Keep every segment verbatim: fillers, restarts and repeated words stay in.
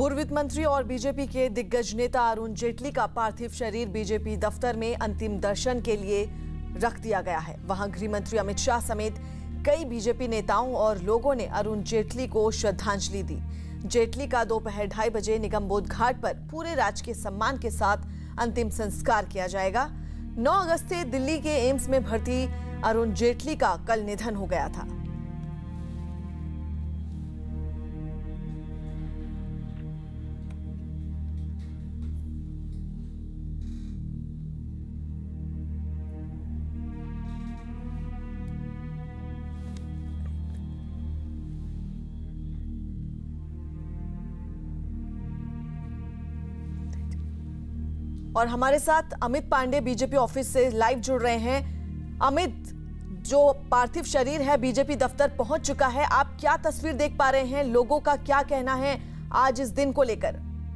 पूर्व वित्त मंत्री और बीजेपी के दिग्गज नेता अरुण जेटली का पार्थिव शरीर बीजेपी दफ्तर में अंतिम दर्शन के लिए रख दिया गया है। वहां गृह मंत्री अमित शाह समेत कई बीजेपी नेताओं और लोगों ने अरुण जेटली को श्रद्धांजलि दी। जेटली का दोपहर ढाई बजे निगमबोध घाट पर पूरे राजकीय सम्मान के साथ अंतिम संस्कार किया जाएगा। नौ अगस्त से दिल्ली के एम्स में भर्ती अरुण जेटली का कल निधन हो गया था। और हमारे साथ अमित पांडे बीजेपी ऑफिस से लाइव जुड़ रहे हैं। अमित, जो पार्थिव शरीर है बीजेपी दफ्तर पहुंच चुका है, आप क्या तस्वीर देख पा रहे हैं? लोगों का क्या कहना है आज इस दिन को लेकर?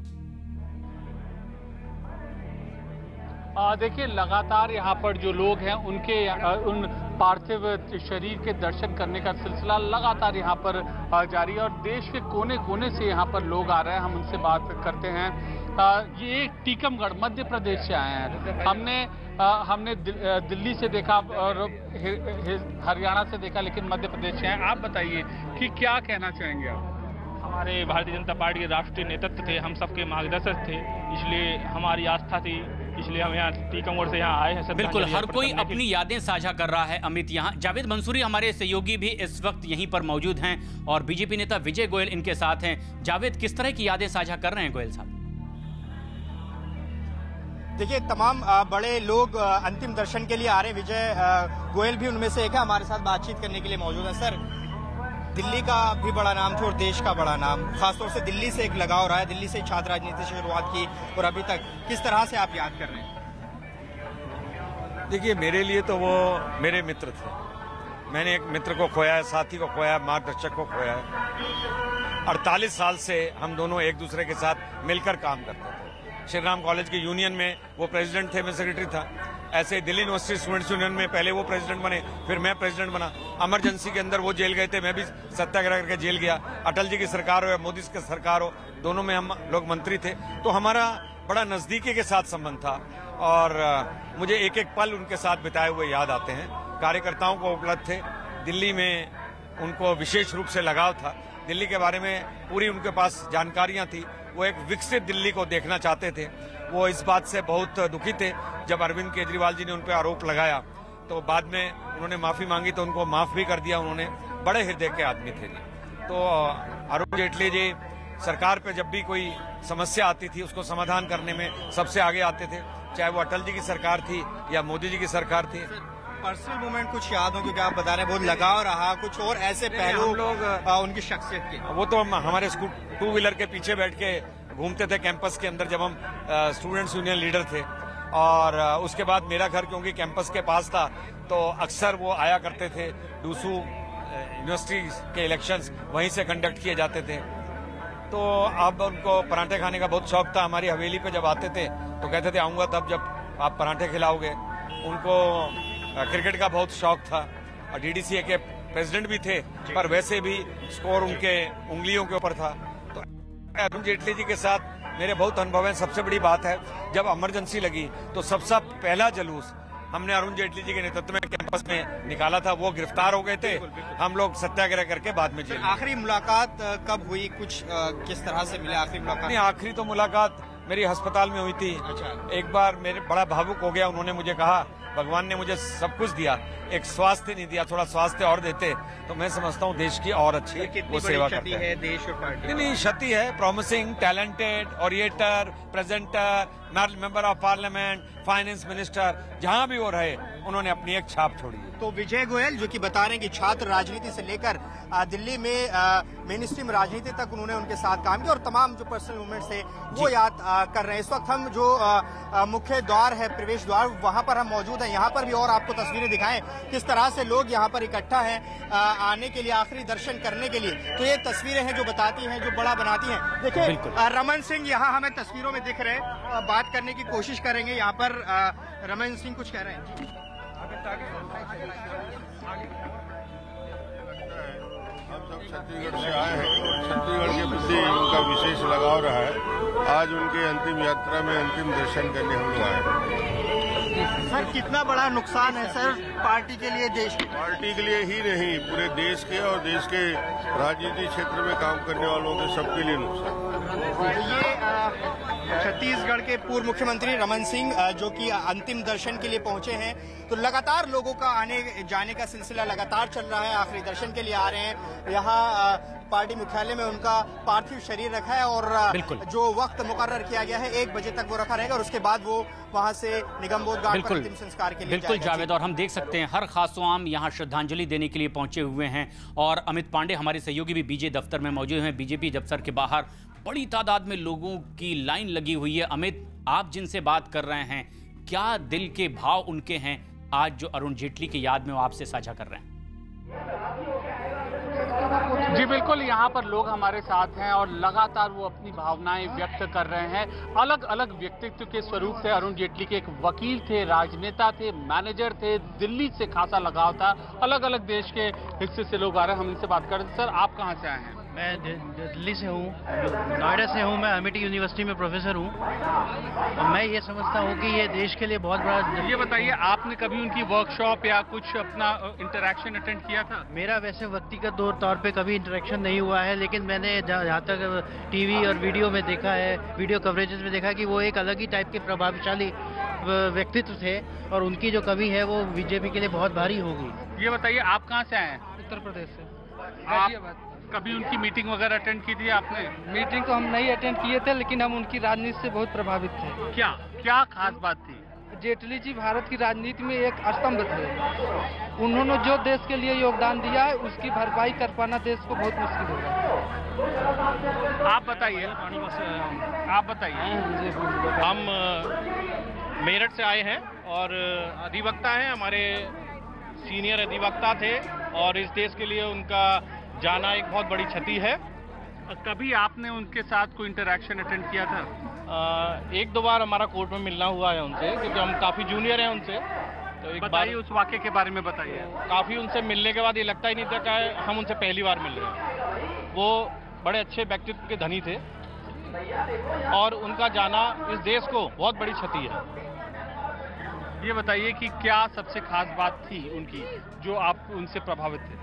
देखिए, लगातार यहाँ पर जो लोग हैं उनके उन पार्थिव शरीर के दर्शन करने का सिलसिला लगातार यहाँ पर जारी है और देश के कोने कोने से यहाँ पर लोग आ रहे हैं। हम उनसे बात करते हैं। ये टीकमगढ़ मध्य प्रदेश से आए हैं। हमने हमने दिल्ली से देखा और हरियाणा से देखा, लेकिन मध्य प्रदेश से आए। आप बताइए कि क्या कहना चाहेंगे आप? हमारे भारतीय जनता पार्टी के राष्ट्रीय नेतृत्व थे, हम सबके मार्गदर्शक थे, इसलिए हमारी आस्था थी, इसलिए हम यहाँ टीकमगढ़ से यहाँ आए हैं। बिल्कुल, हर कोई अपनी यादें साझा कर रहा है। अमित, यहाँ जावेद मंसूरी हमारे सहयोगी भी इस वक्त यहीं पर मौजूद हैं और बीजेपी नेता विजय गोयल इनके साथ हैं। जावेद, किस तरह की यादें साझा कर रहे हैं गोयल साहब? देखिए, तमाम बड़े लोग अंतिम दर्शन के लिए आ रहे हैं। विजय गोयल भी उनमें से एक है, हमारे साथ बातचीत करने के लिए मौजूद है। सर, दिल्ली का भी बड़ा नाम था और देश का बड़ा नाम, खासतौर से दिल्ली से एक लगाव रहा है। दिल्ली से छात्र राजनीति से शुरुआत की और अभी तक किस तरह से आप याद कर रहे हैं? देखिए, मेरे लिए तो वो मेरे मित्र थे। मैंने एक मित्र को खोया है, साथी को खोया है, मार्गदर्शक को खोया है। अड़तालीस साल से हम दोनों एक दूसरे के साथ मिलकर काम करते थे। श्री राम कॉलेज के यूनियन में वो प्रेसिडेंट थे, मैं सेक्रेटरी था। ऐसे दिल्ली यूनिवर्सिटी स्टूडेंट्स यूनियन में पहले वो प्रेसिडेंट बने, फिर मैं प्रेसिडेंट बना। इमरजेंसी के अंदर वो जेल गए थे, मैं भी सत्याग्रह करके जेल गया। अटल जी की सरकार हो या मोदी की सरकार हो, दोनों में हम लोग मंत्री थे, तो हमारा बड़ा नजदीकी के साथ संबंध था और मुझे एक एक पल उनके साथ बिताए हुए याद आते हैं। कार्यकर्ताओं को उपलब्ध थे, दिल्ली में उनको विशेष रूप से लगाव था, दिल्ली के बारे में पूरी उनके पास जानकारियां थी। वो एक विकसित दिल्ली को देखना चाहते थे। वो इस बात से बहुत दुखी थे जब अरविंद केजरीवाल जी ने उन पर आरोप लगाया, तो बाद में उन्होंने माफी मांगी तो उनको माफ भी कर दिया उन्होंने। बड़े हृदय के आदमी थे जी। तो अरुण जेटली जी सरकार पे जब भी कोई समस्या आती थी उसको समाधान करने में सबसे आगे आते थे, चाहे वो अटल जी की सरकार थी या मोदी जी की सरकार थी। पर्सनल मोमेंट कुछ याद हो, क्योंकि आप बता रहे हैं बहुत लगाव रहा, कुछ और ऐसे पहलू लोग उनकी शख्सियत के? वो तो हम हमारे स्कूल टू व्हीलर के पीछे बैठ के घूमते थे कैंपस के अंदर जब हम स्टूडेंट्स यूनियन लीडर थे। और उसके बाद मेरा घर क्योंकि कैंपस के पास था तो अक्सर वो आया करते थे। डूसू यूनिवर्सिटी के इलेक्शंस वहीं से कंडक्ट किए जाते थे। तो अब उनको पराठे खाने का बहुत शौक था। हमारी हवेली पे जब आते थे तो कहते थे आऊंगा तब जब आप पराठे खिलाओगे। उनको क्रिकेट का बहुत शौक था और डीडीसीए के प्रेसिडेंट भी थे, पर वैसे भी स्कोर उनके उंगलियों के ऊपर था। तो अरुण जेटली जी के साथ मेरे बहुत अनुभव है। सबसे बड़ी बात है, जब इमरजेंसी लगी तो सबसे पहला जुलूस हमने अरुण जेटली जी के नेतृत्व में कैंपस में निकाला था। वो गिरफ्तार हो गए थे, हम लोग सत्याग्रह करके बाद में जेल। आखिरी मुलाकात कब हुई, कुछ किस तरह से मिला आखिरी मुलाकात? नहीं, आखिरी तो मुलाकात मेरी अस्पताल में हुई थी। अच्छा। एक बार मेरे बड़ा भावुक हो गया। उन्होंने मुझे कहा भगवान ने मुझे सब कुछ दिया, एक स्वास्थ्य नहीं दिया, थोड़ा स्वास्थ्य और देते तो मैं समझता हूँ देश की और अच्छी वो सेवा करते हैं। है देश और पार्टी? नहीं नहीं, क्षति है। Promising, talented, orator, presenter, member of parliament, finance minister, जहां भी वो रहे उन्होंने अपनी एक छाप छोड़ी है। तो विजय गोयल जो कि बता रहे हैं कि छात्र राजनीति से लेकर दिल्ली में मेन स्ट्रीम राजनीति तक उन्होंने उनके साथ काम किया और तमाम जो पर्सनल मूवमेंट्स थे वो याद आ, कर रहे हैं। इस वक्त हम जो आ, आ, मुख्य द्वार है, प्रवेश द्वार, वहां पर हम मौजूद हैं। यहाँ पर भी और आपको तस्वीरें दिखाएं किस तरह से लोग यहाँ पर इकट्ठा हैं आने के लिए, आखिरी दर्शन करने के लिए। तो ये तस्वीरें हैं जो बताती हैं, जो बड़ा बनाती हैं। देखिए, रमन सिंह यहाँ हमें तस्वीरों में दिख रहे हैं, बात करने की कोशिश करेंगे। यहाँ पर रमन सिंह कुछ कह रहे हैं। हम छत्तीसगढ़ से आए हैं और छत्तीसगढ़ के प्रति उनका विशेष लगाव रहा है। आज उनके अंतिम यात्रा में अंतिम दर्शन करने हम लोग आए हैं। सर, कितना बड़ा नुकसान है सर पार्टी के लिए, देश की? पार्टी के लिए ही नहीं, पूरे देश के और देश के राजनीतिक क्षेत्र में काम करने वालों के सबके लिए नुकसान। ये छत्तीसगढ़ के पूर्व मुख्यमंत्री रमन सिंह जो कि अंतिम दर्शन के लिए पहुंचे हैं, तो लगातार लोगों का आने जाने का सिलसिला लगातार चल रहा है। आखिरी दर्शन के लिए आ रहे हैं। यहाँ पार्टी मुख्यालय में उनका पार्थिव शरीर रखा है और जो वक्त मुकर्रर किया गया है एक बजे तक वो रखा रहेगा और उसके बाद वो वहां से निगमबोध घाट पर अंतिम संस्कार के लिए बिल्कुल जावेद, और हम देख सकते हैं हर खासोआम यहाँ श्रद्धांजलि देने के लिए पहुंचे हुए हैं। और अमित पांडे हमारे सहयोगी भी बीजे दफ्तर में मौजूद हैं। बीजेपी दफ्तर के बाहर बड़ी तादाद में लोगों की लाइन लगी हुई है। अमित, आप जिनसे बात कर रहे हैं, क्या दिल के भाव उनके हैं आज जो अरुण जेटली की याद में वो आपसे साझा कर रहे हैं? जी बिल्कुल, यहाँ पर लोग हमारे साथ हैं और लगातार वो अपनी भावनाएं व्यक्त कर रहे हैं। अलग अलग व्यक्तित्व के स्वरूप थे अरुण जेटली के। एक वकील थे, राजनेता थे, मैनेजर थे, दिल्ली से खासा लगाव था। अलग अलग देश के हिस्से से लोग आ रहे हैं, हम इनसे बात कर रहे हैं। सर, आप कहाँ से आए हैं? मैं दिल्ली से हूँ, नोएडा से हूँ। मैं अमेठी यूनिवर्सिटी में प्रोफेसर हूँ और मैं ये समझता हूँ कि ये देश के लिए बहुत बड़ा। ये बताइए, आपने कभी उनकी वर्कशॉप या कुछ अपना इंटरेक्शन अटेंड किया था? मेरा वैसे व्यक्तिगत तौर पे कभी इंटरेक्शन नहीं हुआ है, लेकिन मैंने जहाँ तक टीवी और वीडियो में देखा है, वीडियो कवरेजेस में देखा कि वो एक अलग ही टाइप के प्रभावशाली व्यक्तित्व थे और उनकी जो कमी है वो बीजेपी के लिए बहुत भारी होगी। ये बताइए, आप कहाँ से आए हैं? उत्तर प्रदेश से। आप कभी उनकी मीटिंग वगैरह अटेंड की थी आपने? मीटिंग तो हम नहीं अटेंड किए थे, लेकिन हम उनकी राजनीति से बहुत प्रभावित थे। क्या क्या खास बात थी? जेटली जी भारत की राजनीति में एक स्तंभ थे। उन्होंने जो देश के लिए योगदान दिया है उसकी भरपाई कर पाना देश को बहुत मुश्किल होगा। आप बताइए, आप बताइए। हम मेरठ से आए हैं और अधिवक्ता हैं, हमारे सीनियर अधिवक्ता थे और इस देश के लिए उनका जाना एक बहुत बड़ी क्षति है। कभी आपने उनके साथ कोई इंटरेक्शन अटेंड किया था? आ, एक दो बार हमारा कोर्ट में मिलना हुआ है उनसे, क्योंकि हम काफ़ी जूनियर हैं उनसे। तो एक बताइए, उस वाक़े के बारे में बताइए। काफ़ी उनसे मिलने के बाद ये लगता ही नहीं था कि हम उनसे पहली बार मिल रहे हैं। वो बड़े अच्छे व्यक्तित्व के धनी थे और उनका जाना इस देश को बहुत बड़ी क्षति है। ये बताइए कि क्या सबसे खास बात थी उनकी जो आप उनसे प्रभावित थे?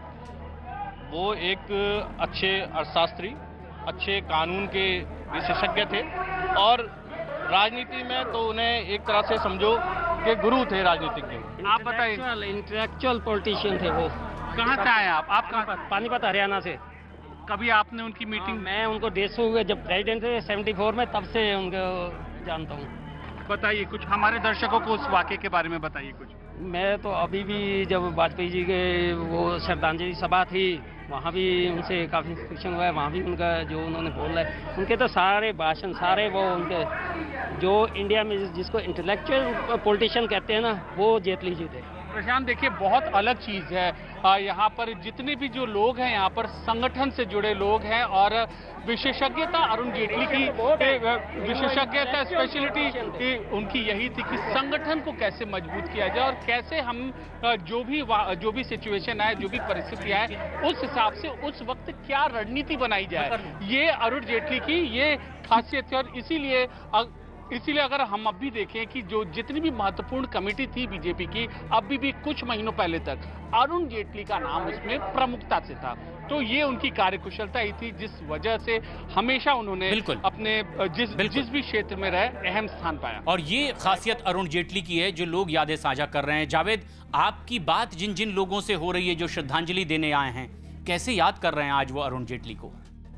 वो एक अच्छे अर्थशास्त्री, अच्छे कानून के विशेषज्ञ थे और राजनीति में तो उन्हें एक तरह से समझो कि गुरु थे राजनीतिज्ञ। आप बताइए। इंटेलेक्चुअल पॉलिटिशियन थे वो। कहाँ से आए आप? आप कहाँ? पानीपत, हरियाणा से। कभी आपने उनकी मीटिंग? मैं उनको देश हुए जब प्रेसिडेंट थे सेवेंटी फोर में, तब से उनको जानता हूँ। बताइए कुछ, हमारे दर्शकों को उस वाक़े के बारे में बताइए कुछ। मैं तो अभी भी जब वाजपेयी जी के वो श्रद्धांजलि सभा थी वहाँ भी उनसे काफ़ी इंस्पिरेशन हुआ है। वहाँ भी उनका जो उन्होंने बोला है, उनके तो सारे भाषण, सारे वो उनके जो इंडिया में जिसको इंटेलेक्चुअल पॉलिटिशियन कहते हैं ना, वो जेटली जी थे। प्रशांत, देखिए बहुत अलग चीज़ है। यहाँ पर जितने भी जो लोग हैं, यहाँ पर संगठन से जुड़े लोग हैं और विशेषज्ञता अरुण जेटली की विशेषज्ञता स्पेशलिटी उनकी यही थी कि संगठन को कैसे मजबूत किया जाए और कैसे हम जो भी जो भी सिचुएशन आए, जो भी परिस्थिति आए, उस हिसाब से उस वक्त क्या रणनीति बनाई जाए। ये अरुण जेटली की ये खासियत है और इसीलिए इसीलिए अगर हम अब भी देखें कि जो जितनी भी महत्वपूर्ण कमेटी थी बीजेपी की, अभी भी कुछ महीनों पहले तक अरुण जेटली का नाम उसमें प्रमुखता से था। तो ये उनकी कार्यकुशलता ही थी जिस वजह से हमेशा उन्होंने अपने जिस जिस भी क्षेत्र में रहे अहम स्थान पाया। और ये खासियत अरुण जेटली की है जो लोग यादें साझा कर रहे हैं। जावेद, आपकी बात जिन जिन लोगों से हो रही है जो श्रद्धांजलि देने आए हैं, कैसे याद कर रहे हैं आज वो अरुण जेटली को?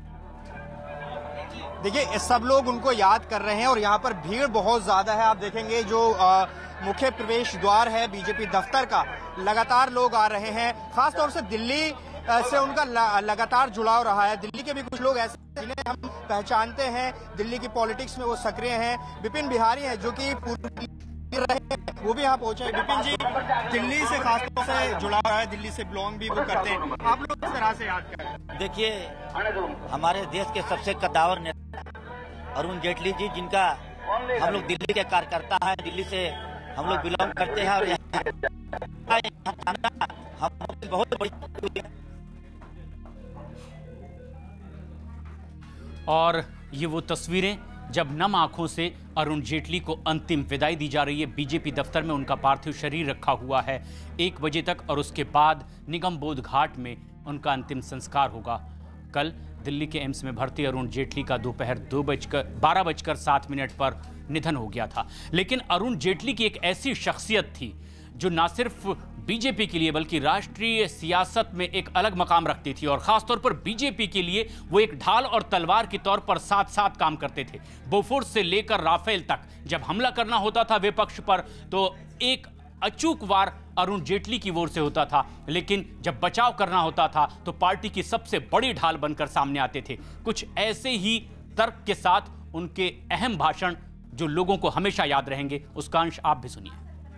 देखिए, सब लोग उनको याद कर रहे हैं और यहाँ पर भीड़ बहुत ज्यादा है। आप देखेंगे जो मुख्य प्रवेश द्वार है बीजेपी दफ्तर का, लगातार लोग आ रहे हैं। खासतौर से दिल्ली से उनका लगातार जुड़ाव रहा है। दिल्ली के भी कुछ लोग ऐसे जिन्हें हम पहचानते हैं, दिल्ली की पॉलिटिक्स में वो सक्रिय हैं। विपिन बिहारी हैं जो कि पूर्व रहे, वो भी यहाँ पहुंचे। विपिन जी, दिल्ली से खासतौर से जुड़ाव रहा है, दिल्ली से बिलोंग भी वो करते हैं, आप लोग किस तरह से याद करें? देखिए, हमारे देश के सबसे कद्दावर नेता अरुण जेटली जी, जिनका हम लोग दिल्ली के कार्यकर्ता हैं, दिल्ली से हम लोग बिलोंग करते हैं और यहाँ हम बहुत बड़ी और ये वो तस्वीरें जब नम आंखों से अरुण जेटली को अंतिम विदाई दी जा रही है। बीजेपी दफ्तर में उनका पार्थिव शरीर रखा हुआ है एक बजे तक और उसके बाद निगम बोध घाट में उनका अंतिम संस्कार होगा। कल दिल्ली के एम्स में भर्ती अरुण जेटली का दोपहर दो बजकर बारह बजकर सात मिनट पर निधन हो गया था। लेकिन अरुण जेटली की एक ऐसी शख्सियत थी जो ना सिर्फ बीजेपी के लिए बल्कि राष्ट्रीय सियासत में एक अलग मकाम रखती थी और खासतौर पर बीजेपी के लिए वो एक ढाल और तलवार के तौर पर साथ साथ काम करते थे। बोफोर्स से लेकर राफेल तक जब हमला करना होता था विपक्ष पर तो एक अचूक वार अरुण जेटली की ओर से होता था, लेकिन जब बचाव करना होता था तो पार्टी की सबसे बड़ी ढाल बनकर सामने आते थे। कुछ ऐसे ही तर्क के साथ उनके अहम भाषण जो लोगों को हमेशा याद रहेंगे, उसका अंश आप भी सुनिए।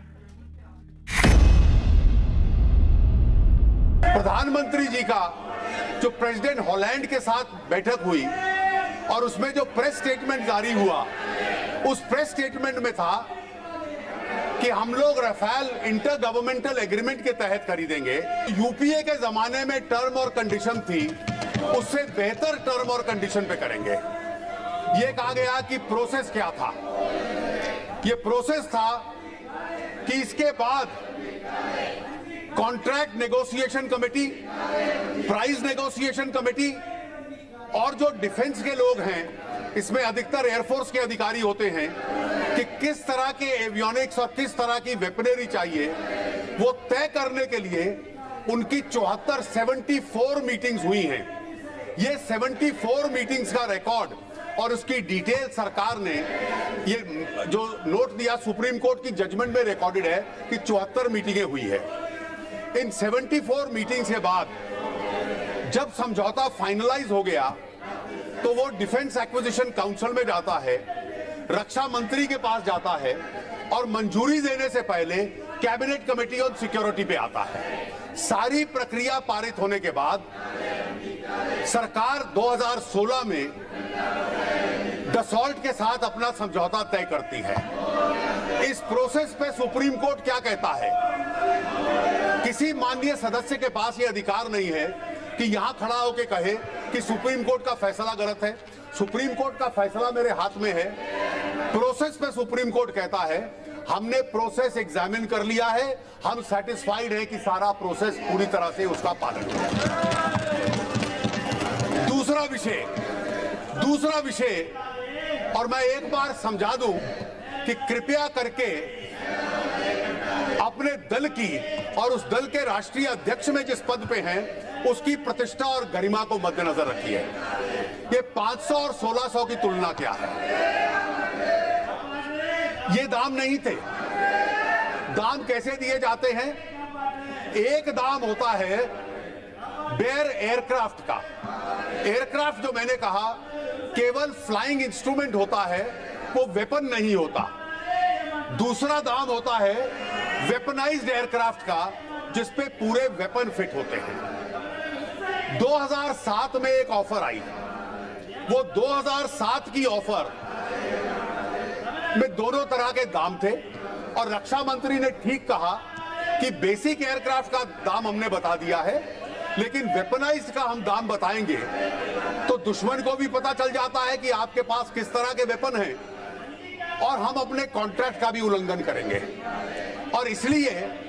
प्रधानमंत्री जी का जो प्रेसिडेंट हॉलैंड के साथ बैठक हुई और उसमें जो प्रेस स्टेटमेंट जारी हुआ, उस प्रेस स्टेटमेंट में था कि हम लोग राफेल इंटर गवर्नमेंटल एग्रीमेंट के तहत खरीदेंगे। यूपीए के जमाने में टर्म और कंडीशन थी, उससे बेहतर टर्म और कंडीशन पे करेंगे। ये कहा गया कि प्रोसेस क्या था। ये प्रोसेस था कि इसके बाद contract negotiation committee, price negotiation committee और जो डिफेंस के लोग हैं, इसमें अधिकतर एयरफोर्स के अधिकारी होते हैं, कि किस तरह के एवियोनिक्स और किस तरह की वेपनरी चाहिए, वो तय करने के लिए उनकी चौहत्तर सेवेंटी फोर मीटिंग्स हुई हैं। ये सेवेंटी फोर मीटिंग्स का रिकॉर्ड और उसकी डिटेल सरकार ने ये जो नोट दिया सुप्रीम कोर्ट की जजमेंट में रिकॉर्डेड है कि चौहत्तर मीटिंगें हुई है। इन सेवेंटी फोर मीटिंग्स के बाद जब समझौता फाइनलाइज हो गया तो वो डिफेंस एक्विजिशन काउंसिल में जाता है, रक्षा मंत्री के पास जाता है और मंजूरी देने से पहले कैबिनेट कमेटी ऑन सिक्योरिटी पे आता है। सारी प्रक्रिया पारित होने के बाद सरकार दो हज़ार सोलह में डसॉल्ट के साथ अपना समझौता तय करती है। इस प्रोसेस पे सुप्रीम कोर्ट क्या कहता है? किसी माननीय सदस्य के पास ये अधिकार नहीं है कि यहां खड़ा होकर कहे कि सुप्रीम कोर्ट का फैसला गलत है। सुप्रीम कोर्ट का फैसला मेरे हाथ में है। प्रोसेस पे सुप्रीम कोर्ट कहता है हमने प्रोसेस एग्जामिन कर लिया है, हम सेटिस्फाइड है कि सारा प्रोसेस पूरी तरह से उसका पालन हो। दूसरा विषय दूसरा विषय और मैं एक बार समझा दूं कि कृपया करके अपने दल की और उस दल के राष्ट्रीय अध्यक्ष में जिस पद पे हैं उसकी प्रतिष्ठा और गरिमा को मद्देनजर रखिए। ये पाँच सौ और सोलह सौ की तुलना क्या है? ये दाम नहीं थे। दाम कैसे दिए जाते हैं? एक दाम होता है बेयर एयरक्राफ्ट का। एयरक्राफ्ट जो मैंने कहा केवल फ्लाइंग इंस्ट्रूमेंट होता है, वो वेपन नहीं होता। दूसरा दाम होता है वेपनाइज्ड एयरक्राफ्ट का, जिसपे पूरे वेपन फिट होते हैं। दो हज़ार सात में एक ऑफर आई। वो दो हज़ार सात की ऑफर में दोनों तरह के दाम थे और रक्षा मंत्री ने ठीक कहा कि बेसिक एयरक्राफ्ट का दाम हमने बता दिया है, लेकिन वेपनाइज्ड का हम दाम बताएंगे तो दुश्मन को भी पता चल जाता है कि आपके पास किस तरह के वेपन हैं और हम अपने कॉन्ट्रैक्ट का भी उल्लंघन करेंगे। और इसलिए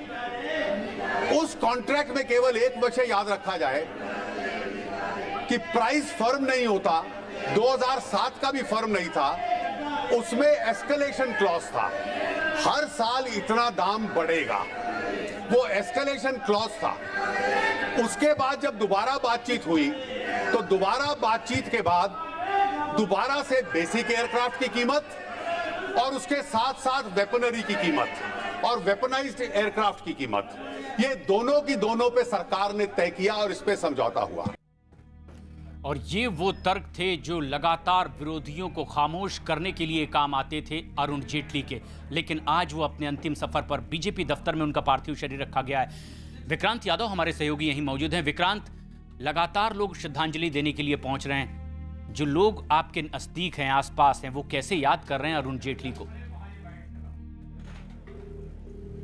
उस कॉन्ट्रैक्ट में केवल एक विषय याद रखा जाए कि प्राइस फर्म नहीं होता। दो हज़ार सात का भी फर्म नहीं था, उसमें एस्केलेशन क्लॉज था। हर साल इतना दाम बढ़ेगा, वो एस्केलेशन क्लॉज था। उसके बाद जब दोबारा बातचीत हुई तो दोबारा बातचीत के बाद दोबारा से बेसिक एयरक्राफ्ट की कीमत और उसके साथ साथ वेपनरी की कीमत और वेपनाइज्ड एयरक्राफ्ट की कीमत, ये दोनों की दोनों पे सरकार ने तय किया और इस पे समझौता हुआ। और ये वो तर्क थे जो लगातार विरोधियों को खामोश करने के लिए काम आते थे अरुण जेटली के। लेकिन आज वो अपने अंतिम सफर पर बीजेपी दफ्तर में उनका पार्थिव शरीर रखा गया है। विक्रांत यादव हमारे सहयोगी यहीं मौजूद हैं। विक्रांत, लगातार लोग श्रद्धांजलि देने के लिए पहुंच रहे हैं। जो लोग आपके नजदीक हैं, आसपास हैं, वो कैसे याद कर रहे हैं अरुण जेटली को?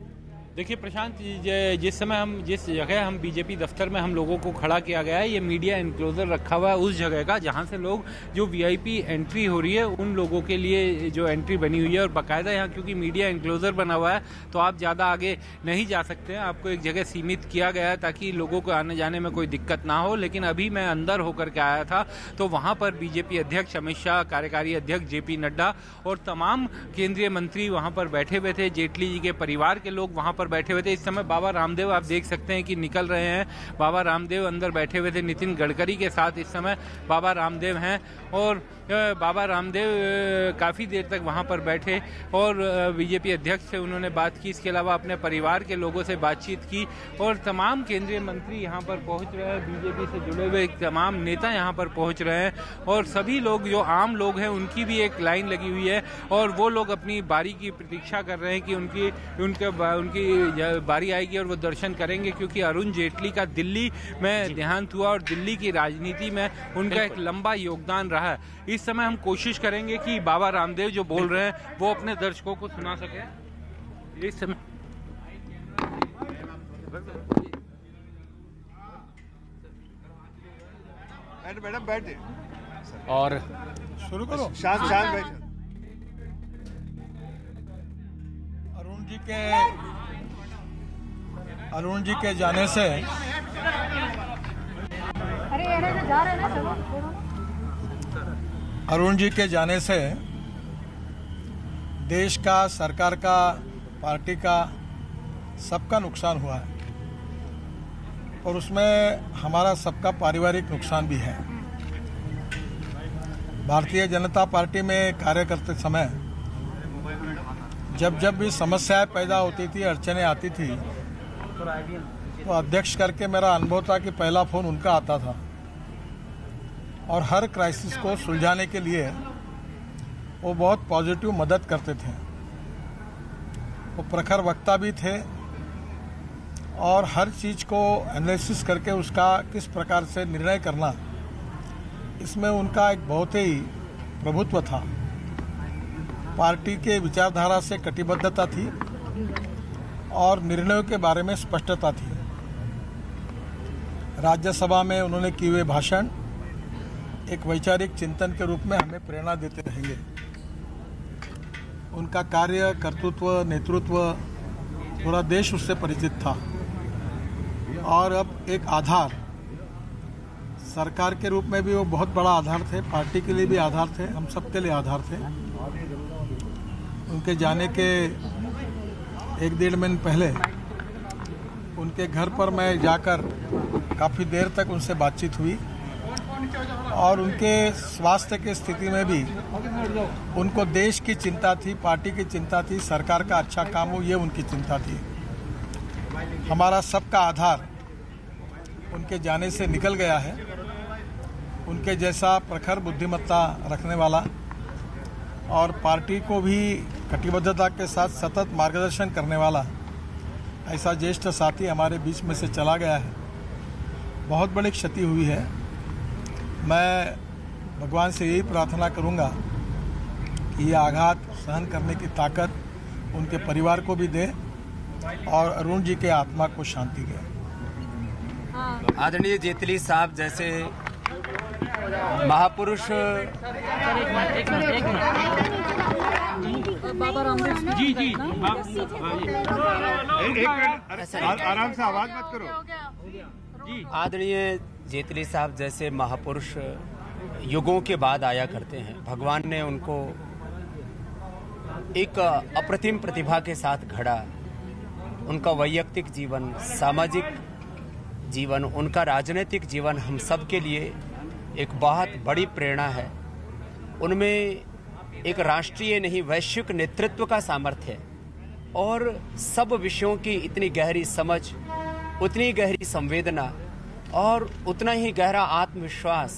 देखिए प्रशांत, जिस समय हम जिस जगह हम बीजेपी दफ्तर में हम लोगों को खड़ा किया गया है, ये मीडिया इनक्लोजर रखा हुआ है उस जगह का जहां से लोग जो वीआईपी एंट्री हो रही है उन लोगों के लिए जो एंट्री बनी हुई है। और बाकायदा यहाँ क्योंकि मीडिया इनक्लोजर बना हुआ है तो आप ज़्यादा आगे नहीं जा सकते हैं, आपको एक जगह सीमित किया गया है ताकि लोगों को आने जाने में कोई दिक्कत ना हो। लेकिन अभी मैं अंदर होकर के आया था तो वहाँ पर बीजेपी अध्यक्ष अमित शाह, कार्यकारी अध्यक्ष जेपी नड्डा और तमाम केंद्रीय मंत्री वहाँ पर बैठे हुए थे। जेटली जी के परिवार के लोग वहाँ पर बैठे हुए थे। इस समय बाबा रामदेव आप देख सकते हैं कि निकल रहे हैं। बाबा रामदेव अंदर बैठे हुए थे नितिन गडकरी के साथ। इस समय बाबा रामदेव हैं और बाबा रामदेव काफ़ी देर तक वहाँ पर बैठे और बीजेपी अध्यक्ष से उन्होंने बात की। इसके अलावा अपने परिवार के लोगों से बातचीत की और तमाम केंद्रीय मंत्री यहाँ पर पहुँच रहे हैं। बीजेपी से जुड़े हुए तमाम नेता यहाँ पर पहुँच रहे हैं और सभी लोग जो आम लोग हैं उनकी भी एक लाइन लगी हुई है और वो लोग अपनी बारी की प्रतीक्षा कर रहे हैं कि उनकी उनके उनकी बारी आएगी और वो दर्शन करेंगे, क्योंकि अरुण जेटली का दिल्ली में देहांत हुआ और दिल्ली की राजनीति में उनका एक लंबा योगदान रहा है। इस समय हम कोशिश करेंगे कि बाबा रामदेव जो बोल रहे हैं वो अपने दर्शकों को सुना सके। इस समय मैडम बैठे और शुरू करो। शांत शांत बैठ। अरुण जी के अरुण जी के जाने से अरुण जी के जाने से देश का, सरकार का, पार्टी का सबका नुकसान हुआ है और उसमें हमारा सबका पारिवारिक नुकसान भी है। भारतीय जनता पार्टी में कार्य करते समय जब जब भी समस्याएं पैदा होती थी, अड़चनें आती थी तो अध्यक्ष करके मेरा अनुभव था कि पहला फोन उनका आता था और हर क्राइसिस को सुलझाने के लिए वो बहुत पॉजिटिव मदद करते थे। वो प्रखर वक्ता भी थे और हर चीज़ को एनालिसिस करके उसका किस प्रकार से निर्णय करना, इसमें उनका एक बहुत ही प्रभुत्व था। पार्टी के विचारधारा से कटिबद्धता थी और निर्णयों के बारे में स्पष्टता थी। राज्यसभा में उन्होंने किए हुए भाषण एक वैचारिक चिंतन के रूप में हमें प्रेरणा देते रहेंगे। उनका कार्य, कर्तृत्व, नेतृत्व पूरा देश उससे परिचित था और अब एक आधार, सरकार के रूप में भी वो बहुत बड़ा आधार थे, पार्टी के लिए भी आधार थे, हम सब के लिए आधार थे। उनके जाने के एक डेढ़ महीने पहले उनके घर पर मैं जाकर काफ़ी देर तक उनसे बातचीत हुई और उनके स्वास्थ्य की स्थिति में भी उनको देश की चिंता थी, पार्टी की चिंता थी, सरकार का अच्छा काम हो ये उनकी चिंता थी। हमारा सबका आधार उनके जाने से निकल गया है। उनके जैसा प्रखर बुद्धिमत्ता रखने वाला और पार्टी को भी कटिबद्धता के साथ सतत मार्गदर्शन करने वाला ऐसा ज्येष्ठ साथी हमारे बीच में से चला गया है। बहुत बड़ी क्षति हुई है। मैं भगवान से यही प्रार्थना करूंगा कि ये आघात सहन करने की ताकत उनके परिवार को भी दे और अरुण जी के आत्मा को शांति दे। आदरणीय जेटली साहब जैसे महापुरुष बाबा रामदेव जी जी आराम से आवाज मत करो जी। आदरणीय जेटली साहब जैसे महापुरुष युगों के बाद आया करते हैं। भगवान ने उनको एक अप्रतिम प्रतिभा के साथ घड़ा। उनका वैयक्तिक जीवन, सामाजिक जीवन, उनका राजनीतिक जीवन हम सब के लिए एक बहुत बड़ी प्रेरणा है। उनमें एक राष्ट्रीय नहीं वैश्विक नेतृत्व का सामर्थ्य है और सब विषयों की इतनी गहरी समझ, उतनी गहरी संवेदना और उतना ही गहरा आत्मविश्वास।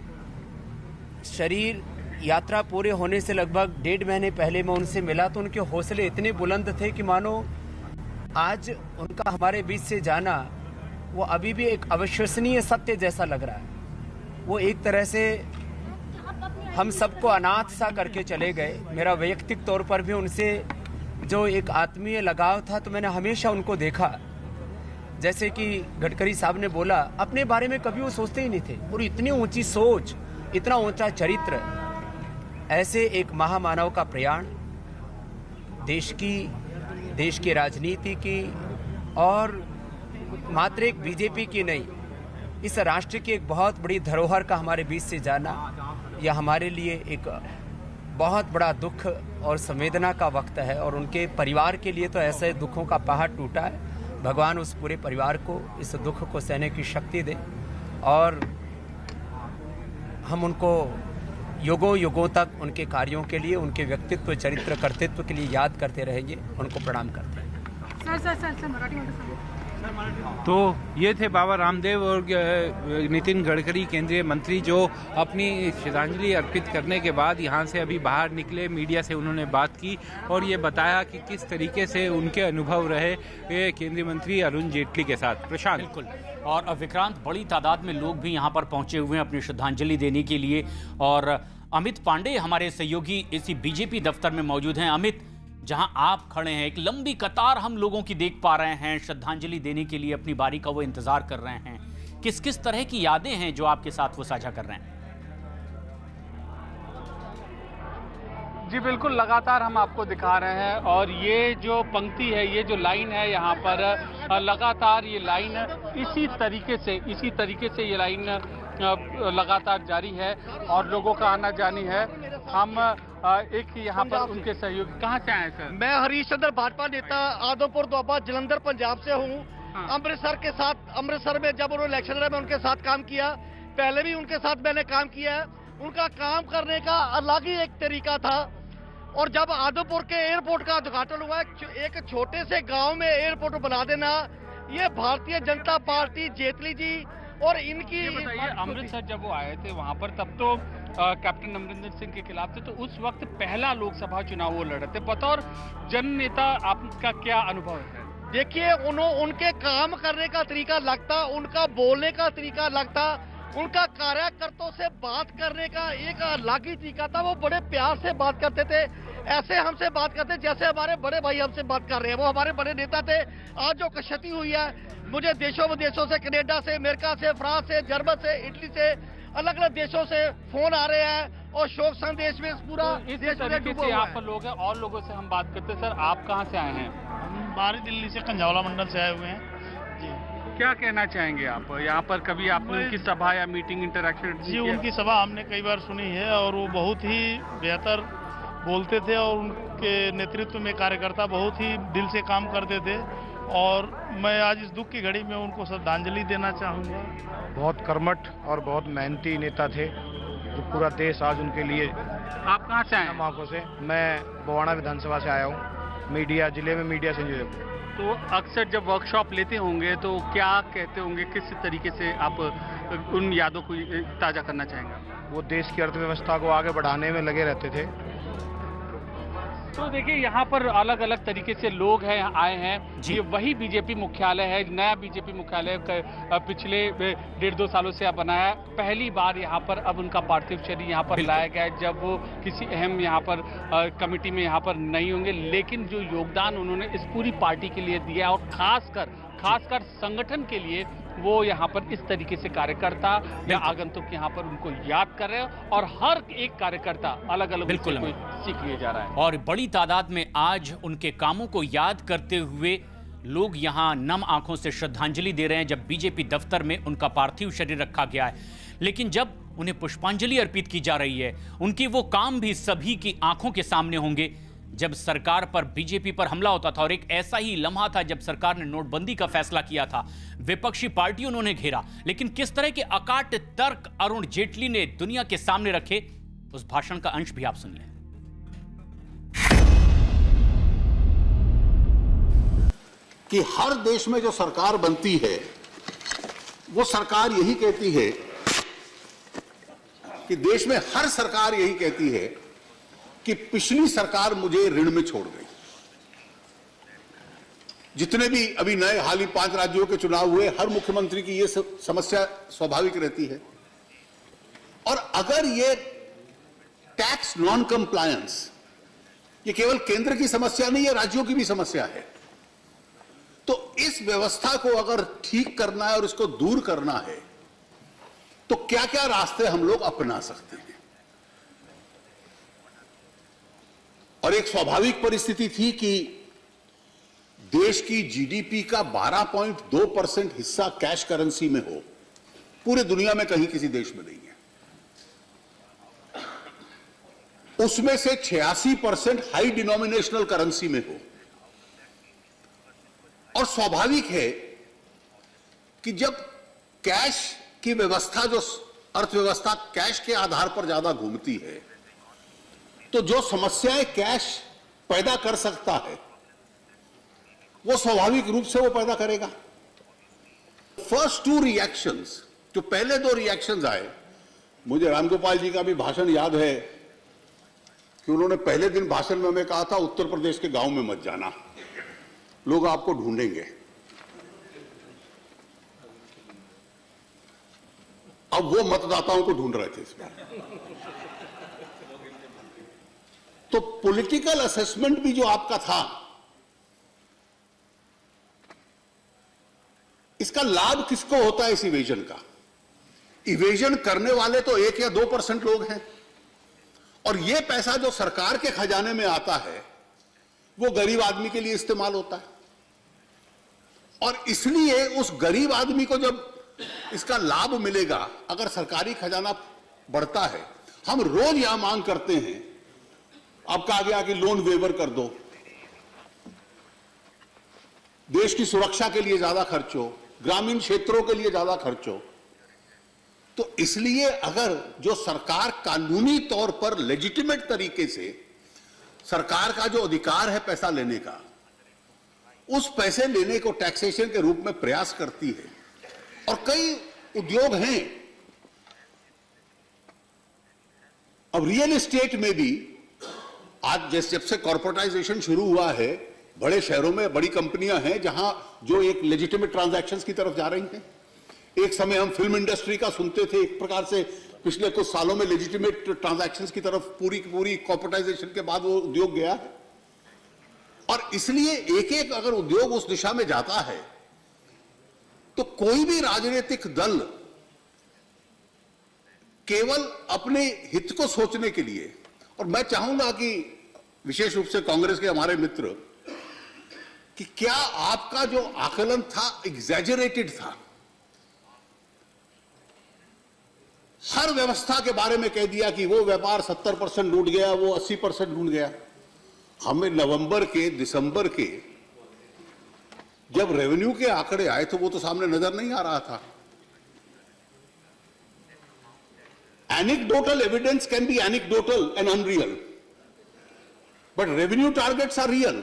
शरीर यात्रा पूरे होने से लगभग डेढ़ महीने पहले मैं उनसे मिला तो उनके हौसले इतने बुलंद थे कि मानो आज उनका हमारे बीच से जाना वो अभी भी एक अविश्वसनीय सत्य जैसा लग रहा है। वो एक तरह से हम सबको अनाथ सा करके चले गए। मेरा वैयक्तिक तौर पर भी उनसे जो एक आत्मीय लगाव था, तो मैंने हमेशा उनको देखा। जैसे कि गडकरी साहब ने बोला, अपने बारे में कभी वो सोचते ही नहीं थे, और इतनी ऊंची सोच, इतना ऊंचा चरित्र, ऐसे एक महामानव का प्रयाण देश की, देश की राजनीति की और मात्र एक बीजेपी की नहीं, इस राष्ट्र की एक बहुत बड़ी धरोहर का हमारे बीच से जाना, यह हमारे लिए एक बहुत बड़ा दुख और संवेदना का वक्त है। और उनके परिवार के लिए तो ऐसे दुखों का पहाड़ टूटा है। भगवान उस पूरे परिवार को इस दुख को सहने की शक्ति दे, और हम उनको युगों युगों तक उनके कार्यों के लिए, उनके व्यक्तित्व, चरित्र, कर्तृत्व के लिए याद करते रहेंगे। उनको प्रणाम करते हैं। Sir sir sir sir Marathi में तो ये थे बाबा रामदेव और नितिन गडकरी, केंद्रीय मंत्री, जो अपनी श्रद्धांजलि अर्पित करने के बाद यहाँ से अभी बाहर निकले। मीडिया से उन्होंने बात की और ये बताया कि किस तरीके से उनके अनुभव रहे केंद्रीय मंत्री अरुण जेटली के साथ। प्रशांत। बिल्कुल। और विक्रांत, बड़ी तादाद में लोग भी यहाँ पर पहुंचे हुए हैं अपनी श्रद्धांजलि देने के लिए। और अमित पांडे हमारे सहयोगी इसी बीजेपी दफ्तर में मौजूद हैं। अमित, जहां आप खड़े हैं, एक लंबी कतार हम लोगों की देख पा रहे हैं, श्रद्धांजलि देने के लिए अपनी बारी का वो इंतजार कर रहे हैं। किस किस तरह की यादें हैं जो आपके साथ वो साझा कर रहे हैं? जी बिल्कुल, लगातार हम आपको दिखा रहे हैं। और ये जो पंक्ति है, ये जो लाइन है यहाँ पर, लगातार ये लाइन इसी तरीके से इसी तरीके से ये लाइन लगातार जारी है और लोगों का आना जानी है। हम एक यहाँ पर उनके सहयोगी, कहाँ से आए सर? मैं हरीश चंद्र, भाजपा नेता, आदमपुर दोआबा, जलंधर, पंजाब से हूँ। हाँ। अमृतसर के साथ, अमृतसर में जब उन्होंने इलेक्शन लड़ा, मैं उनके साथ काम किया। पहले भी उनके साथ मैंने काम किया है। उनका काम करने का अलग ही एक तरीका था। और जब आदमपुर के एयरपोर्ट का उद्घाटन हुआ, एक छोटे से गांव में एयरपोर्ट बना देना, ये भारतीय जनता पार्टी, जेटली जी और इनकी। अमृतसर जब वो आए थे वहां पर, तब तो आ, कैप्टन अमरिंदर सिंह के खिलाफ थे, तो उस वक्त पहला लोकसभा चुनाव वो लड़े थे। बतौर जन नेता आपका क्या अनुभव है? देखिए, उनके काम करने का तरीका लगता, उनका बोलने का तरीका लगता, उनका कार्यकर्ताओं से बात करने का एक अलग ही तरीका था। वो बड़े प्यार से बात करते थे, ऐसे हमसे बात करते जैसे हमारे बड़े भाई हमसे बात कर रहे हैं। वो हमारे बड़े नेता थे। आज जो क्षति हुई है, मुझे देशों विदेशों से, कनाडा से, अमेरिका से, फ्रांस से, जर्मन से, इटली से, अलग अलग देशों से फोन आ रहे हैं और शोक संदेश में पूरा तो इस तरीके से यहाँ पर लोग हैं। और लोगों से हम बात करते हैं। सर, आप कहाँ से आए हैं? हम बाहरी दिल्ली से कंझावला मंडल से आए हुए हैं जी। क्या कहना चाहेंगे आप? यहाँ पर कभी आपने उनकी सभा या मीटिंग, इंटरेक्शन? जी, उनकी सभा हमने कई बार सुनी है और वो बहुत ही बेहतर बोलते थे और उनके नेतृत्व में कार्यकर्ता बहुत ही दिल से काम करते थे। और मैं आज इस दुख की घड़ी में उनको श्रद्धांजलि देना चाहूँगा। बहुत कर्मठ और बहुत मेहनती नेता थे, जो पूरा देश आज उनके लिए। आप कहाँ से आए? आंखों से। मैं बवाना विधानसभा से आया हूँ, मीडिया जिले में मीडिया से जुड़े। तो अक्सर जब वर्कशॉप लेते होंगे तो क्या कहते होंगे, किस तरीके से आप उन यादों को ताज़ा करना चाहेंगे? वो देश की अर्थव्यवस्था को आगे बढ़ाने में लगे रहते थे। तो देखिए, यहाँ पर अलग अलग तरीके से लोग हैं, आए हैं। ये वही बीजेपी मुख्यालय है, नया बीजेपी मुख्यालय पिछले डेढ़ दो सालों से बनाया। पहली बार यहाँ पर अब उनका पार्थिव शरीर यहाँ पर लाया गया है, जब वो किसी अहम यहाँ पर आ, कमेटी में यहाँ पर नहीं होंगे। लेकिन जो योगदान उन्होंने इस पूरी पार्टी के लिए दिया और खासकर खासकर संगठन के लिए, वो यहाँ पर इस तरीके से कार्यकर्ता या आगंतुक यहाँ पर उनको याद कर रहे हैं और हर एक कार्यकर्ता अलग अलग बिल्कुल सीख लिया जा रहा है। और बड़ी तादाद में आज उनके कामों को याद करते हुए लोग यहाँ नम आंखों से श्रद्धांजलि दे रहे हैं, जब बीजेपी दफ्तर में उनका पार्थिव शरीर रखा गया है। लेकिन जब उन्हें पुष्पांजलि अर्पित की जा रही है, उनकी वो काम भी सभी की आंखों के सामने होंगे। जब सरकार पर, बीजेपी पर हमला होता था, और एक ऐसा ही लम्हा था जब सरकार ने नोटबंदी का फैसला किया था, विपक्षी पार्टियों ने घेरा। लेकिन किस तरह के अकाट तर्क अरुण जेटली ने दुनिया के सामने रखे, उस भाषण का अंश भी आप सुनिए। कि हर देश में जो सरकार बनती है, वो सरकार यही कहती है कि देश में हर सरकार यही कहती है कि पिछली सरकार मुझे ऋण में छोड़ गई। जितने भी अभी नए हाल ही पांच राज्यों के चुनाव हुए, हर मुख्यमंत्री की यह समस्या स्वाभाविक रहती है। और अगर ये टैक्स नॉन कंप्लायंस ये केवल केंद्र की समस्या नहीं है, राज्यों की भी समस्या है। तो इस व्यवस्था को अगर ठीक करना है और इसको दूर करना है तो क्या क्या रास्ते हम लोग अपना सकते हैं। और एक स्वाभाविक परिस्थिति थी कि देश की जीडीपी का बारह पॉइंट दो परसेंट हिस्सा कैश करेंसी में हो, पूरे दुनिया में कहीं किसी देश में नहीं है। उसमें से छियासी परसेंट हाई डिनोमिनेशनल करेंसी में हो। और स्वाभाविक है कि जब कैश की व्यवस्था, जो अर्थव्यवस्था कैश के आधार पर ज्यादा घूमती है, तो जो समस्याएं कैश पैदा कर सकता है वो स्वाभाविक रूप से वो पैदा करेगा। फर्स्ट टू रिएक्शंस, जो पहले दो रिएक्शंस आए, मुझे रामगोपाल जी का भी भाषण याद है कि उन्होंने पहले दिन भाषण में हमें कहा था उत्तर प्रदेश के गांव में मत जाना, लोग आपको ढूंढेंगे। अब वो मतदाताओं को ढूंढ रहे थे इस बार। तो पॉलिटिकल असेसमेंट भी जो आपका था, इसका लाभ किसको होता है इस इवेजन का? इवेजन करने वाले तो एक या दो परसेंट लोग हैं, और ये पैसा जो सरकार के खजाने में आता है वो गरीब आदमी के लिए इस्तेमाल होता है। और इसलिए उस गरीब आदमी को जब इसका लाभ मिलेगा, अगर सरकारी खजाना बढ़ता है, हम रोज यहां मांग करते हैं, अब कहा गया कि लोन वेवर कर दो, देश की सुरक्षा के लिए ज्यादा खर्च हो, ग्रामीण क्षेत्रों के लिए ज्यादा खर्च हो। तो इसलिए अगर जो सरकार कानूनी तौर पर लेजिटिमेट तरीके से, सरकार का जो अधिकार है पैसा लेने का, उस पैसे लेने को टैक्सेशन के रूप में प्रयास करती है, और कई उद्योग हैं, अब रियल एस्टेट में भी आज जैसे जब से कॉर्पोरेटाइजेशन शुरू हुआ है, बड़े शहरों में बड़ी कंपनियां हैं जहां जो एक लेजिटिमेट ट्रांजैक्शंस की तरफ जा रही हैं। एक समय हम फिल्म इंडस्ट्री का सुनते थे, एक प्रकार से पिछले कुछ सालों में लेजिटिमेट ट्रांजैक्शंस की तरफ पूरी पूरी कॉर्पोरेटाइजेशन के बाद वो उद्योग गया है। और इसलिए एक एक अगर उद्योग उस दिशा में जाता है तो कोई भी राजनीतिक दल केवल अपने हित को सोचने के लिए, और मैं चाहूंगा कि विशेष रूप से कांग्रेस के हमारे मित्र, कि क्या आपका जो आकलन था एग्जैजरेटेड था? हर व्यवस्था के बारे में कह दिया कि वो व्यापार सत्तर परसेंट लूट गया, वो अस्सी परसेंट लूट गया। हमें नवंबर के, दिसंबर के जब रेवेन्यू के आंकड़े आए तो वो तो सामने नजर नहीं आ रहा था। Anecdotal evidence can be anecdotal and unreal, but revenue targets are real.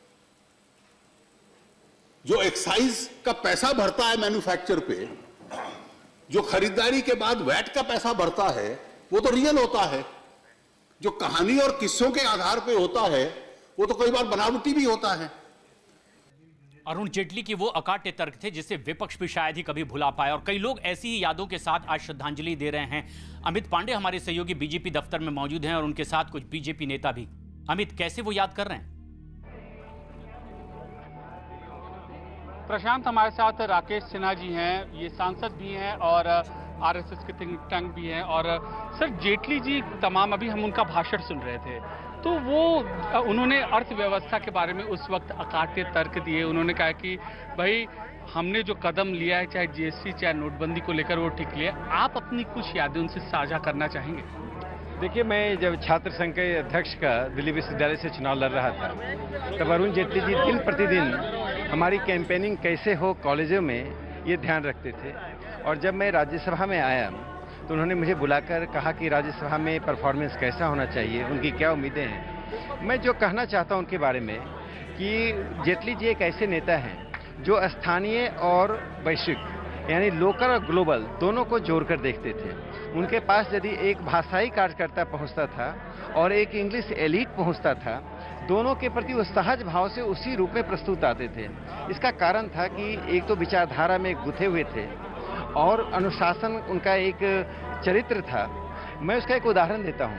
जो एक्साइज का पैसा भरता है मैन्युफैक्चर पे, जो खरीदारी के बाद वैट का पैसा भरता है, वो तो रियल होता है। जो कहानी और किस्सों के आधार पे होता है वो तो कई बार बनावटी भी होता है। अरुण जेटली की वो अकाट्य तर्क थे जिसे विपक्ष भी शायद ही कभी भुला पाए, और कई लोग ऐसी ही यादों के साथ आज श्रद्धांजलि दे रहे हैं। अमित पांडे हमारे सहयोगी बीजेपी दफ्तर में मौजूद हैं और उनके साथ कुछ बीजेपी नेता भी। अमित, कैसे वो याद कर रहे हैं? प्रशांत, हमारे साथ राकेश सिन्हा जी हैं, ये सांसद भी हैं और आरएसएस के थिंक टैंक भी हैं। और सर, जेटली जी तमाम, अभी हम उनका भाषण सुन रहे थे, तो वो उन्होंने अर्थव्यवस्था के बारे में उस वक्त अकाट्य तर्क दिए। उन्होंने कहा कि भाई हमने जो कदम लिया है, चाहे जीएसटी चाहे नोटबंदी को लेकर, वो ठीक लिया। आप अपनी कुछ यादें उनसे साझा करना चाहेंगे? देखिए, मैं जब छात्र संघ के अध्यक्ष का दिल्ली विश्वविद्यालय से चुनाव लड़ रहा था, तब अरुण जेटली जी दिन प्रतिदिन हमारी कैंपेनिंग कैसे हो कॉलेजों में ये ध्यान रखते थे। और जब मैं राज्यसभा में आया तो उन्होंने मुझे बुलाकर कहा कि राज्यसभा में परफॉर्मेंस कैसा होना चाहिए, उनकी क्या उम्मीदें हैं। मैं जो कहना चाहता हूं उनके बारे में कि जेटली जी एक ऐसे नेता हैं जो स्थानीय और वैश्विक यानी लोकल और ग्लोबल दोनों को जोड़कर देखते थे। उनके पास यदि एक भाषाई कार्यकर्ता पहुंचता था और एक इंग्लिश एलीट पहुंचता था, दोनों के प्रति वो सहज भाव से उसी रूप में प्रस्तुत आते थे। इसका कारण था कि एक तो विचारधारा में गुथे हुए थे और अनुशासन उनका एक चरित्र था। मैं उसका एक उदाहरण देता हूँ।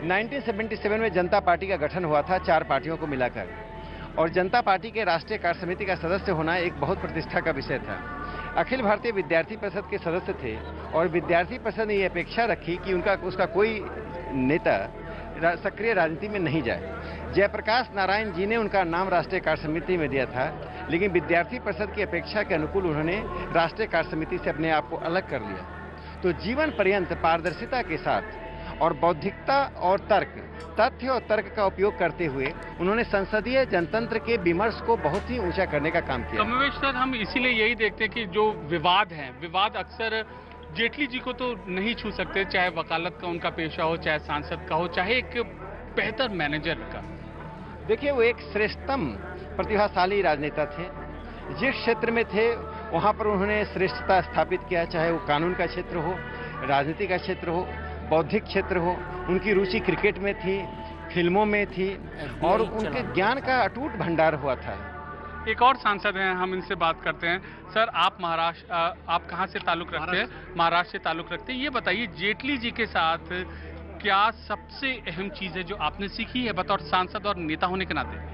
उन्नीस सौ सतहत्तर में जनता पार्टी का गठन हुआ था, चार पार्टियों को मिलाकर, और जनता पार्टी के राष्ट्रीय कार्य समिति का सदस्य होना एक बहुत प्रतिष्ठा का विषय था। अखिल भारतीय विद्यार्थी परिषद के सदस्य थे और विद्यार्थी परिषद ने ये अपेक्षा रखी कि उनका उसका कोई नेता रा, सक्रिय राजनीति में नहीं जाए। जयप्रकाश नारायण जी ने उनका नाम राष्ट्रीय कार्य समिति में दिया था, लेकिन विद्यार्थी परिषद की अपेक्षा के अनुकूल उन्होंने राष्ट्रीय कार्य समिति से अपने आप को अलग कर लिया। तो जीवन पर्यंत पारदर्शिता के साथ और बौद्धिकता और तर्क, तथ्य और तर्क का उपयोग करते हुए उन्होंने संसदीय जनतंत्र के विमर्श को बहुत ही ऊंचा करने का काम किया। कमलेश सर, हम इसीलिए यही देखते हैं कि जो विवाद हैं, विवाद अक्सर जेटली जी को तो नहीं छू सकते, चाहे वकालत का उनका पेशा हो, चाहे सांसद का हो, चाहे एक बेहतर मैनेजर का। देखिए, वो एक श्रेष्ठतम प्रतिभाशाली राजनेता थे। जिस क्षेत्र में थे वहाँ पर उन्होंने श्रेष्ठता स्थापित किया, चाहे वो कानून का क्षेत्र हो, राजनीति का क्षेत्र हो, बौद्धिक क्षेत्र हो। उनकी रुचि क्रिकेट में थी, फिल्मों में थी और उनके ज्ञान का अटूट भंडार हुआ था। एक और सांसद हैं, हम इनसे बात करते हैं। सर, आप महाराष्ट्र, आप कहाँ से ताल्लुक रखते हैं? महाराष्ट्र से ताल्लुक रखते हैं। ये बताइए, जेटली जी के साथ क्या सबसे अहम चीज़ है जो आपने सीखी है बतौर सांसद और नेता होने के नाते?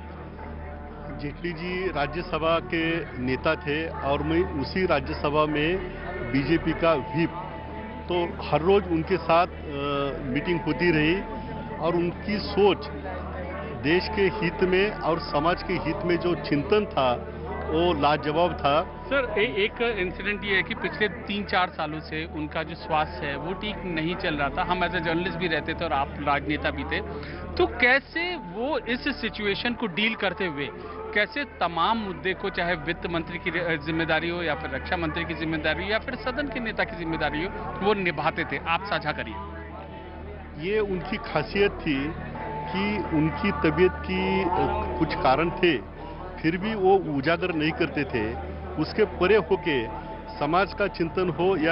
जेटली जी राज्यसभा के नेता थे और मैं उसी राज्यसभा में बीजेपी का व्हीप, तो हर रोज उनके साथ आ, मीटिंग होती रही और उनकी सोच देश के हित में और समाज के हित में जो चिंतन था वो लाजवाब था। सर, ए, एक इंसिडेंट ये है कि पिछले तीन चार सालों से उनका जो स्वास्थ्य है वो ठीक नहीं चल रहा था। हम एज ए जर्नलिस्ट भी रहते थे और आप राजनेता भी थे, तो कैसे वो इस सिचुएशन को डील करते हुए कैसे तमाम मुद्दे को, चाहे वित्त मंत्री की जिम्मेदारी हो या फिर रक्षा मंत्री की जिम्मेदारी हो या फिर सदन के नेता की जिम्मेदारी हो, वो निभाते थे? आप साझा करिए। ये उनकी खासियत थी कि उनकी तबीयत की कुछ कारण थे, फिर भी वो उजागर नहीं करते थे। उसके परे होके समाज का चिंतन हो या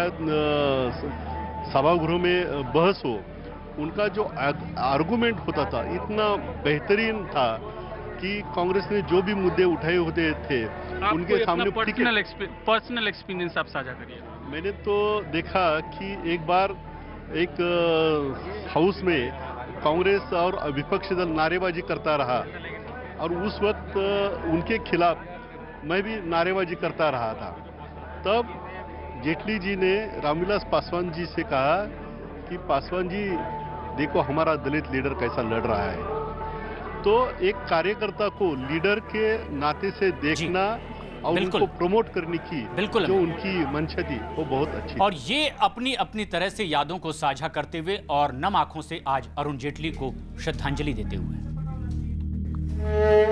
सभागृह में बहस हो, उनका जो आर्गुमेंट होता था इतना बेहतरीन था कि कांग्रेस ने जो भी मुद्दे उठाए होते थे उनके सामने पर्सनल पर्सनल एक्सपीरियंस आप साझा करिए। मैंने तो देखा कि एक बार एक हाउस में कांग्रेस और विपक्षी दल नारेबाजी करता रहा और उस वक्त उनके खिलाफ मैं भी नारेबाजी करता रहा था। तब जेटली जी ने रामविलास पासवान जी से कहा कि पासवान जी देखो हमारा दलित लीडर कैसा लड़ रहा है। तो एक कार्यकर्ता को लीडर के नाते से देखना और उनको प्रमोट करने की बिल्कुल जो उनकी मंशा थी वो बहुत अच्छी। और ये अपनी अपनी तरह से यादों को साझा करते हुए और नम आंखों से आज अरुण जेटली को श्रद्धांजलि देते हुए